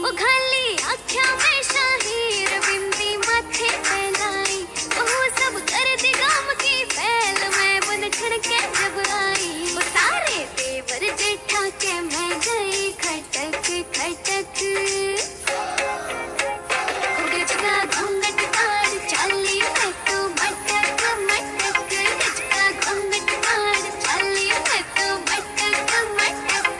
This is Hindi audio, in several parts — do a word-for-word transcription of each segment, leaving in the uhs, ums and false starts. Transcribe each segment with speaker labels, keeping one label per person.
Speaker 1: खाली आख्या में शाहीर बिंदी माथे पे लाई, वो सब कर दी गाम की फैल मैं बुन छिड़के जब आई। वो सारे तेवर जेठा के मैं गई खटक खटक, गजका घूंघट तार चाली मैं तो मटक मटक, गजका घूंघट तार चाली मैं तो मटक मटक।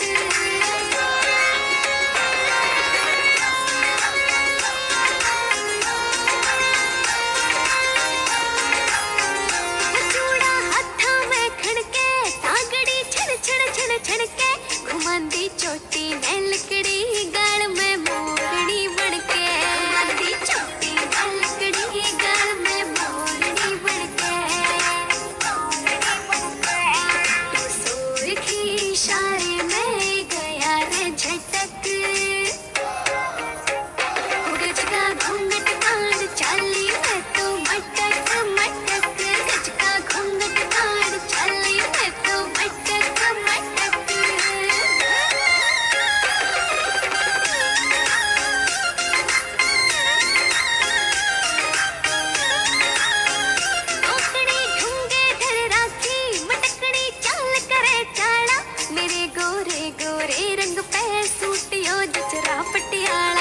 Speaker 1: चूड़ा हाथा में खड़के तागड़ी छड़ छड़ छड़ छड़के, घुमांदी चोटी ने लकड़ी गाल में मोरनी बनके, घुमांदी चोटी ने लकड़ी गाल में मोरनी बनके। सूर की इशारे में गया रे झटक, गजका घूंघट तार चाली मैं तो मटक मटक, गजका घूंघट तार चाली मैं तो मटक मटक। ओकड़ी ढूंगे धर राखी मटकड़ी चाल करे चाला, मेरे गोरे गोरे रंग पे सूटियो जचरा पटियाला।